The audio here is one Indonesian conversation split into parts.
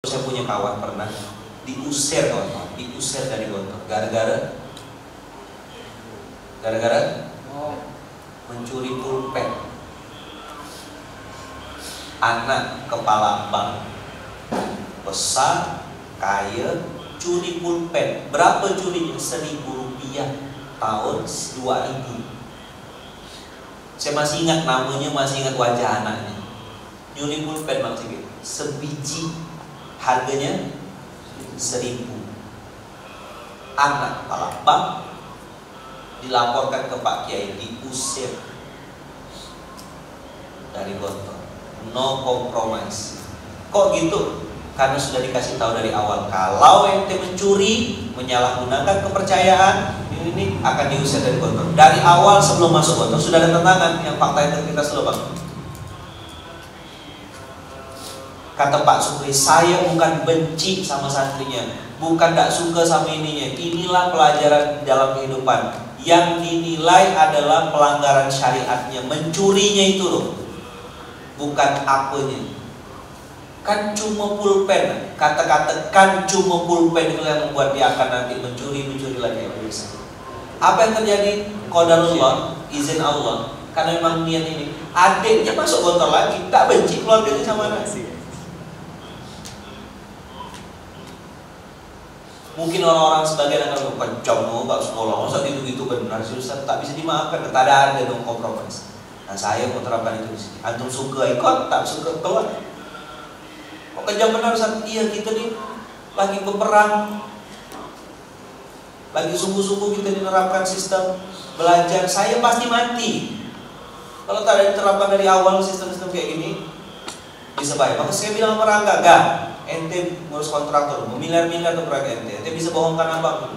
Saya punya kawan pernah diusir kawan, diusir dari Gontor gara-gara mencuri pulpen. Anak kepala bank besar, kaya, curi pulpen. Berapa curinya? 1.000 rupiah tahun 2000. Saya masih ingat namanya, masih ingat wajah anaknya. Nyuri pulpen maksudnya sebiji harganya 1.000. Anak kepala bank dilaporkan ke Pak Kiai, diusir dari Gontor. No compromise. Kok gitu? Karena sudah dikasih tahu dari awal, kalau ente mencuri, menyalahgunakan kepercayaan, ini akan diusir dari Gontor. Dari awal sebelum masuk Gontor sudah ada tentangan yang fakta integritas dulu bang. Kata Pak Supri, saya bukan benci sama santrinya, bukan gak suka sama ininya. Inilah pelajaran dalam kehidupan. Yang dinilai adalah pelanggaran syariatnya, mencurinya itu loh, bukan apanya. Kan cuma pulpen, kata-kata kan cuma pulpen itu yang membuat dia akan nanti mencuri lagi. Apa yang terjadi? Qadarullah, izin Allah. Karena memang niat ini, adiknya masuk Gontor lagi, tak benci keluarganya sama anak. Mungkin orang-orang sebagian akan kencang, gak sekolah, masa gitu-gitu benar sih Ustaz, tak bisa dimaafkan, tak ada dong kompromis. Nah saya mau terapkan itu di sini. Antum suka ikut, tak suka keluar. Kok kejam benar Ustaz? Iya, kita nih lagi berperang, lagi sungguh-sungguh kita menerapkan sistem belajar. Saya pasti mati kalau tak ada diterapkan dari awal sistem-sistem kayak gini. Bisa baik. Maka saya bilang sama Rangga, gak, ente ngurus kontraktor, miliar-miliar ke proyek ente bisa bohongkan abang.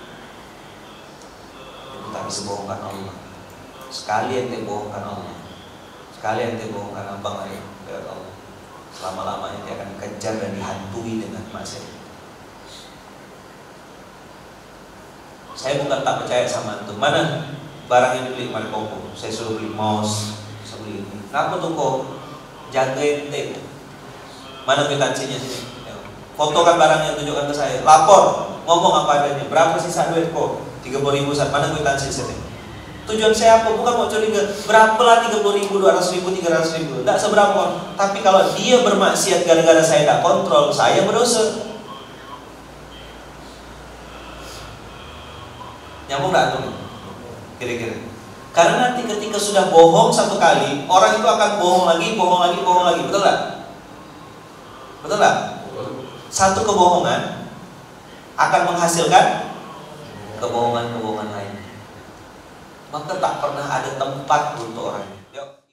Ente tak bisa bohongkan Allah. Sekali ente bohongkan Allah, sekali ente bohongkan abang aja, biar Allah selama-lamanya dia akan dikejar dan dihantui dengan maksiat. Saya bukan tak percaya sama antum. Mana barang yang dibeli kemarin Koko? Saya suruh beli mouse, saya beli ini. Kenapa tuh kok? Jaga ente. Mana kwitansinya sini? Fotokan barangnya, tunjukkan ke saya. Lapor, ngomong apa adanya. Berapa sisa duit kok? 30.000 saat. Mana kwitansi sini? Tujuan saya apa? Bukan mau curiga. Berapalah 30.000, 200.000, 300.000? Tidak seberapa. Tapi kalau dia bermaksiat gara-gara saya tidak kontrol, saya berdosa. Nyambung tidak tuh? Kira-kira. Karena nanti ketika sudah bohong satu kali, orang itu akan bohong lagi. Betul tak? Betul tak? Satu kebohongan akan menghasilkan kebohongan lain. Maka tak pernah ada tempat untuk orang. Yuk.